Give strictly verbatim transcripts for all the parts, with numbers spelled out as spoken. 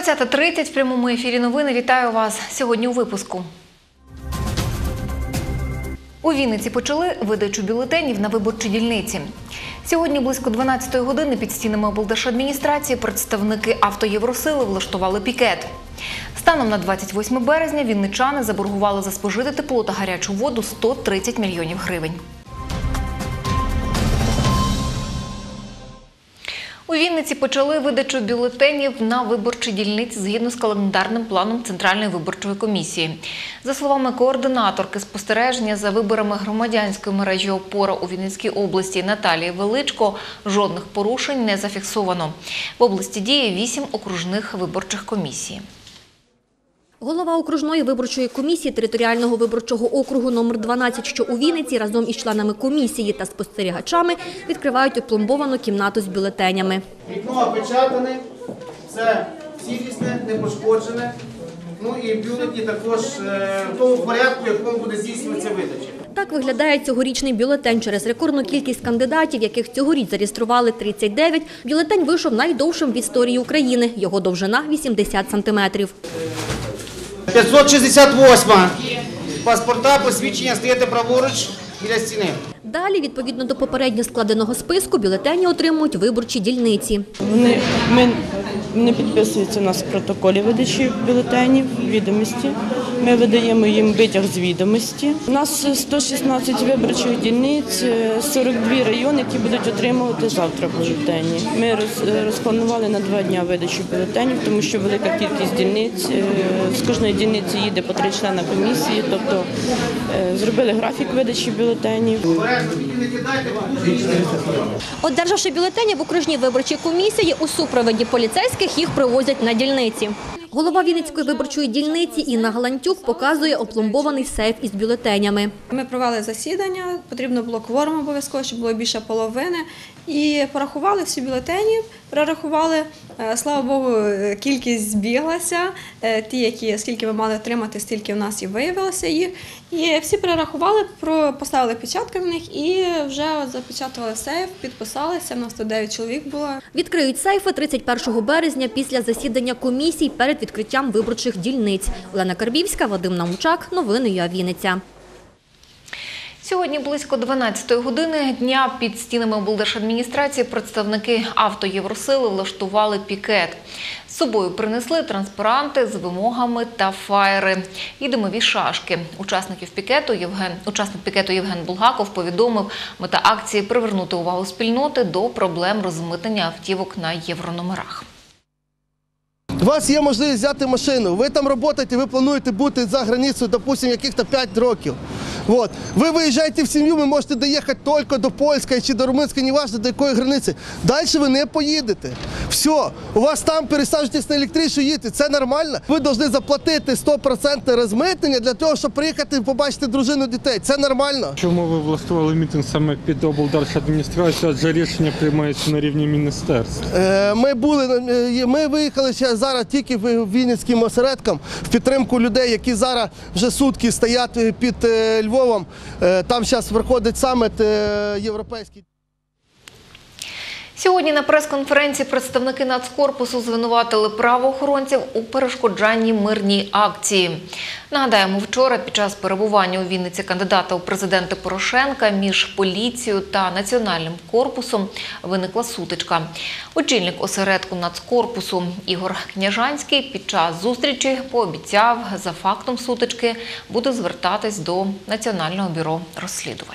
двадцята тридцять в прямому ефірі новини. Вітаю вас. Сьогодні у випуску. У Вінниці почали видачу бюлетенів на виборчі дільниці. Сьогодні близько дванадцятої години під стінами облдержадміністрації представники «Автоєвросили» влаштували пікет. Станом на двадцять восьме березня вінничани заборгували за спожите тепло та гарячу воду сто тридцять мільйонів гривень. У Вінниці почали видачу бюлетенів на виборчі дільниці згідно з календарним планом Центральної виборчої комісії. За словами координаторки спостереження за виборами громадянської мережі «Опора» у Вінницькій області Наталії Величко, жодних порушень не зафіксовано. В області діє вісім окружних виборчих комісій. Голова окружної виборчої комісії територіального виборчого округу номер дванадцять, що у Вінниці, разом із членами комісії та спостерігачами відкривають опломбовану кімнату з бюлетенями. Вікно опечатане, все цілісне, не пошкоджене. Ну і бюлетні також в тому порядку, в якому буде здійснюватися видача. Так виглядає цьогорічний бюлетень. Через рекордну кількість кандидатів, яких цьогоріч зареєстрували тридцять дев'ять, бюлетень вийшов найдовшим в історії України. Його довжина – вісімдесят сантиметрів. п'ятсот шістдесят восьма. Паспорта, посвідчення, стоїте праворуч біля стіни. Далі, відповідно до попередньо складеного списку, бюлетені отримують виборчі дільниці. Вони ми, не підписуються у нас в протоколі видачі бюлетенів, відомості. Ми видаємо їм витяг з відомості. У нас сто шістнадцять виборчих дільниць, сорок два райони, які будуть отримувати завтра бюлетені. Ми роз, розпланували на два дні видачу бюлетенів, тому що велика кількість дільниць. З кожної дільниці їде по три члена комісії, тобто зробили графік видачі бюлетенів. Одержавши бюлетені в окружній виборчій комісії, у супроводі поліцейських їх привозять на дільниці. Голова Вінницької виборчої дільниці Інна Галантюк показує опломбований сейф із бюлетенями. Ми провели засідання, потрібно було кворум обов'язково, щоб було більше половини. І порахували всі бюлетені, перерахували. Слава Богу, кількість збіглася. Ті, які, скільки ми мали отримати, стільки в нас і виявилося їх. І всі перерахували, поставили печатки в них і вже запечатали сейф, підписалися. У нас тут дев'ять чоловік було. Відкриють сейфи тридцять першого березня після засідання комісій перед відкриттям виборчих дільниць. Олена Карбівська, Вадим Наумчак. Новини ЮА Вінниця. Сьогодні близько дванадцятої години дня під стінами облдержадміністрації представники «Автоєвросили» влаштували пікет. З собою принесли транспаранти з вимогами та фаєри і димові шашки. Учасників пікету Євген, учасник пікету Євген Булгаков повідомив, мета акції – привернути увагу спільноти до проблем розмитнення автівок на єврономерах. У вас є можливість взяти машину, ви там працюєте, ви плануєте бути за границею, допустимо, яких-то п'ять років. Вот. Ви виїжджаєте в сім'ю, ви можете доїхати тільки до польської чи до румунської, неважно до якої границі. Далі ви не поїдете. Все, у вас там пересаджуєтесь на електричну, їдете, це нормально. Ви повинні заплатити сто відсотків розмитнення для того, щоб приїхати і побачити дружину, дітей. Це нормально. Чому ви влаштували мітинг саме під облдержадміністрацію, адже рішення приймається на рівні міністерств? Е, ми були, ми виїхали зараз тільки в Вінницьким осередком в підтримку людей, які зараз вже сутки стоять під Львовом. Там зараз проходить саміт європейський. Сьогодні на прес-конференції представники Нацкорпусу звинуватили правоохоронців у перешкоджанні мирній акції. Нагадаємо, вчора під час перебування у Вінниці кандидата у президенти Порошенка між поліцією та Національним корпусом виникла сутичка. Очільник осередку Нацкорпусу Ігор Княжанський під час зустрічі пообіцяв за фактом сутички буде звертатись до Національного бюро розслідувань.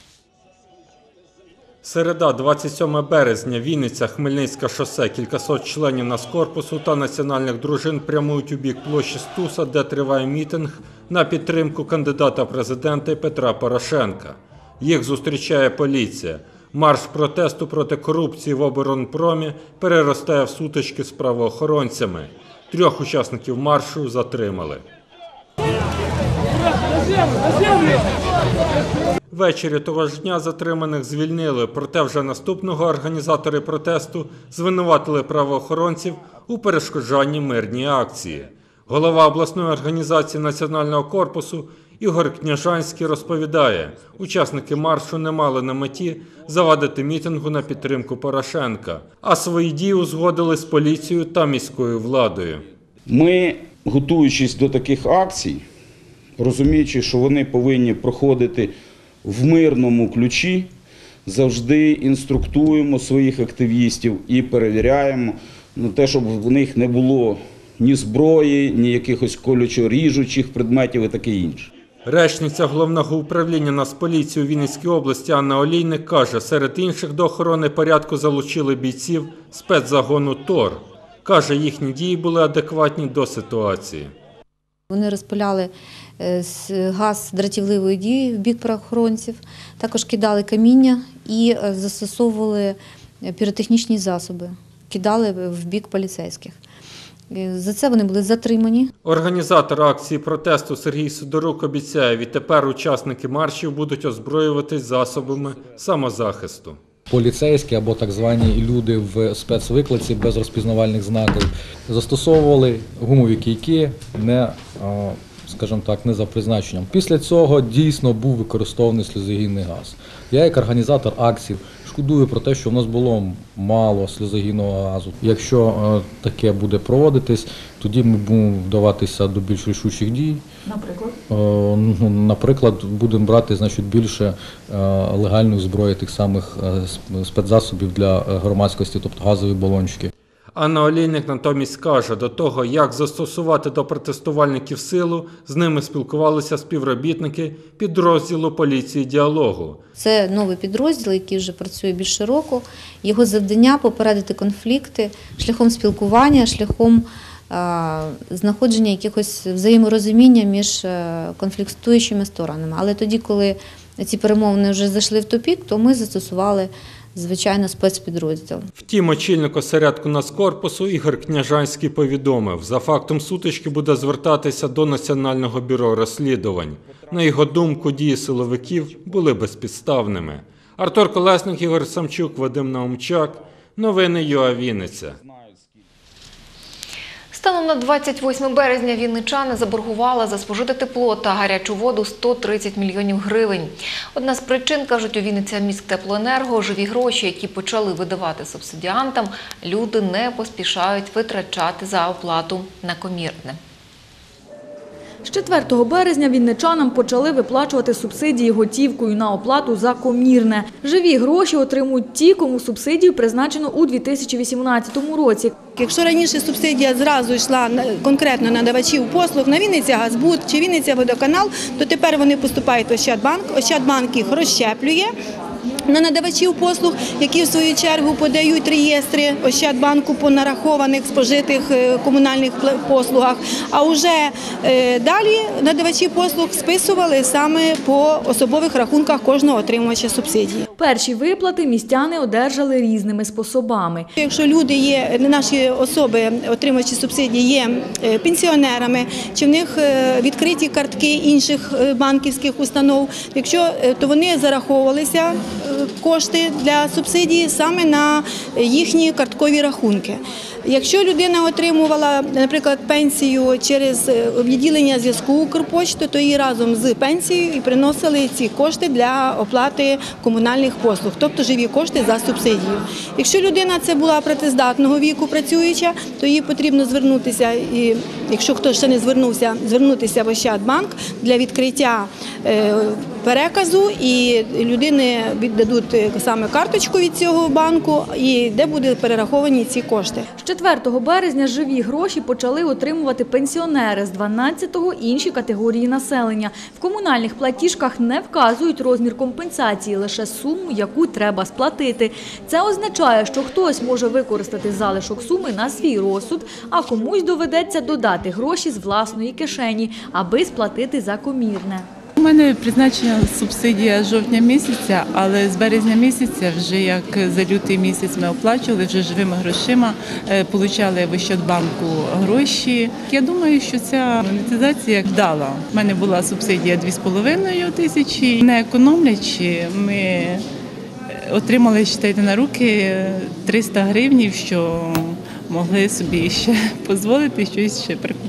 Середа, двадцять сьоме березня, Вінниця, Хмельницьке шосе. Кількасот членів Нацкорпусу та національних дружин прямують у бік площі Стуса, де триває мітинг на підтримку кандидата в президенти Петра Порошенка. Їх зустрічає поліція. Марш протесту проти корупції в оборонпромі переростає в сутички з правоохоронцями. Трьох учасників маршу затримали. Ввечері того ж дня затриманих звільнили, проте вже наступного організатори протесту звинуватили правоохоронців у перешкоджанні мирній акції. Голова обласної організації Національного корпусу Ігор Княжанський розповідає, учасники маршу не мали на меті завадити мітингу на підтримку Порошенка, а свої дії узгодили з поліцією та міською владою. Ми, готуючись до таких акцій, розуміючи, що вони повинні проходити в мирному ключі, завжди інструктуємо своїх активістів і перевіряємо на те, щоб в них не було ні зброї, ні якихось колючо-ріжучих предметів і таке інше. Речниця Головного управління Нацполіції у Вінницькій області Анна Олійник каже, серед інших до охорони порядку залучили бійців спецзагону ТОР. Каже, їхні дії були адекватні до ситуації. Вони розпиляли газ дратівливої дії в бік правоохоронців, також кидали каміння і застосовували піротехнічні засоби, кидали в бік поліцейських. За це вони були затримані. Організатор акції протесту Сергій Сидорук обіцяє, відтепер учасники маршів будуть озброюватись засобами самозахисту. Поліцейські або так звані люди в спецвиклиці без розпізнавальних знаків застосовували гумові кійки не, скажімо так, не за призначенням. Після цього дійсно був використований сльозогінний газ. Я як організатор акцій шкодую про те, що в нас було мало сльозогінного газу. Якщо таке буде проводитись, тоді ми будемо вдаватися до більш рішучих дій. Наприклад? Наприклад, будемо брати значить, більше легальної зброї, тих самих спецзасобів для громадськості, тобто газові балончики. Анна Олійник натомість каже, до того, як застосувати до протестувальників силу, з ними спілкувалися співробітники підрозділу поліції «Діалогу». Це новий підрозділ, який вже працює більше року. Його завдання – попередити конфлікти шляхом спілкування, шляхом а, знаходження якихось взаєморозуміння між конфліктуючими сторонами. Але тоді, коли ці перемовини вже зайшли в тупік, то ми застосували звичайно, спецпідрозділ. Втім, очільник осередку Нацкорпусу Ігор Княжанський повідомив, за фактом сутички буде звертатися до Національного бюро розслідувань. На його думку, дії силовиків були безпідставними. Артур Колесник, Ігор Самчук, Вадим Наумчак. Новини ЮА Вінниця. Станом на двадцять восьме березня вінничани заборгували за спожите тепло та гарячу воду сто тридцять мільйонів гривень. Одна з причин, кажуть у Вінниця міськтеплоенерго, живі гроші, які почали видавати субсидіантам, люди не поспішають витрачати за оплату на комірне. З четвертого березня вінничанам почали виплачувати субсидії готівкою на оплату за комірне. Живі гроші отримують ті, кому субсидію призначено у дві тисячі вісімнадцятому році. Якщо раніше субсидія зразу йшла конкретно надавачів послуг на Вінницягазбуд чи Вінницяводоканал, то тепер вони поступають в Ощадбанк. Ощадбанк їх розщеплює на надавачів послуг, які в свою чергу подають реєстри Ощадбанку по нарахованих спожитих комунальних послугах. А вже далі надавачі послуг списували саме по особових рахунках кожного отримувача субсидії. Перші виплати містяни одержали різними способами. Якщо люди є, наші особи, отримувачі субсидії, є пенсіонерами, чи в них відкриті картки інших банківських установ, якщо то вони зараховувалися кошти для субсидії саме на їхні карткові рахунки. Якщо людина отримувала, наприклад, пенсію через відділення зв'язку Укрпошти, то її разом з пенсією і приносили ці кошти для оплати комунальних послуг, тобто живі кошти за субсидію. Якщо людина це була працездатного віку працююча, то їй потрібно звернутися, і якщо хтось ще не звернувся, звернутися в Ощадбанк для відкриття переказу, і людини віддадуть саме карточку від цього банку, і де будуть перераховані ці кошти. З четвертого березня живі гроші почали отримувати пенсіонери, з дванадцятого – інші категорії населення. В комунальних платіжках не вказують розмір компенсації, лише суму, яку треба сплатити. Це означає, що хтось може використати залишок суми на свій розсуд, а комусь доведеться додати гроші з власної кишені, аби сплатити за комірне. У мене призначена субсидія з жовтня місяця, але з березня місяця, вже як за лютий місяць ми оплачували, вже живими грошима, отримали в Ощадбанку гроші. Я думаю, що ця монетизація вдала. У мене була субсидія дві з половиною тисячі. Не економлячи, ми отримали, считайте, на руки триста гривнів, що могли собі ще дозволити щось ще прикупити.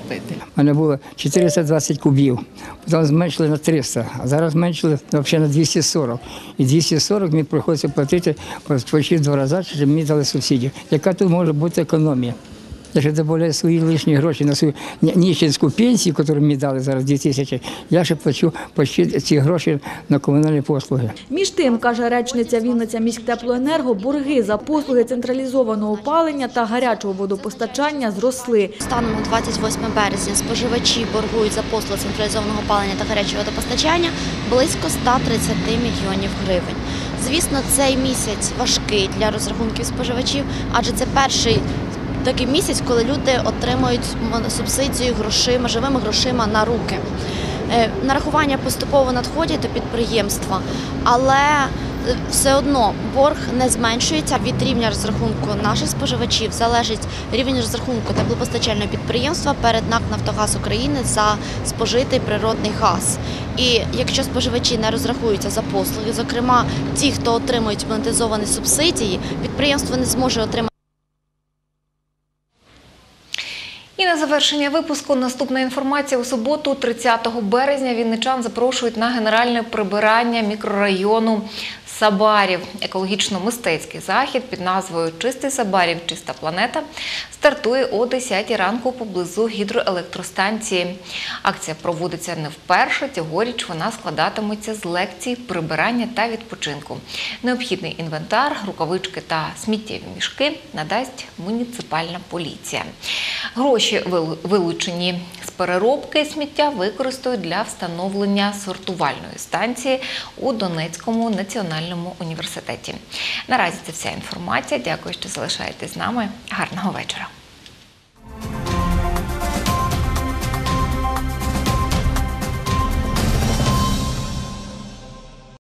купити. У мене було чотириста двадцять кубів, потім зменшили на триста, а зараз зменшили взагалі на двісті сорок. І двісті сорок мені приходиться платити почти в два рази, щоб мені дали субсидію. Яка тут може бути економія? Я ще додаю свої лишні гроші на свою нищенську пенсію, яку мені дали зараз дві тисячі, я ще плачу почти ці гроші на комунальні послуги. Між тим, каже речниця Вінниця міськтеплоенерго, борги за послуги централізованого опалення та гарячого водопостачання зросли. Станом на двадцять восьме березня споживачі боргують за послуги централізованого опалення та гарячого водопостачання близько ста тридцяти мільйонів гривень. Звісно, цей місяць важкий для розрахунків споживачів, адже це перший такий місяць, коли люди отримують субсидію грошима, живими грошима на руки. Нарахування поступово надходять до підприємства, але все одно борг не зменшується. Від рівня розрахунку наших споживачів залежить рівень розрахунку теплопостачального підприємства перед НАК «Нафтогаз України» за спожитий природний газ. І якщо споживачі не розрахуються за послуги, зокрема ті, хто отримують монетизовані субсидії, підприємство не зможе отримати. І на завершення випуску наступна інформація. У суботу, тридцятого березня, вінничан запрошують на генеральне прибирання мікрорайону Сабарів. Екологічно-мистецький захід під назвою «Чистий Сабарів. Чиста планета» стартує о десятій ранку поблизу гідроелектростанції. Акція проводиться не вперше. Цьогоріч вона складатиметься з лекцій, прибирання та відпочинку. Необхідний інвентар, рукавички та сміттєві мішки надасть муніципальна поліція. Гроші, вилучені з переробки сміття, використають для встановлення сортувальної станції у Донецькому національному університеті. Наразі це вся інформація. Дякую, що залишаєтесь з нами. Гарного вечора.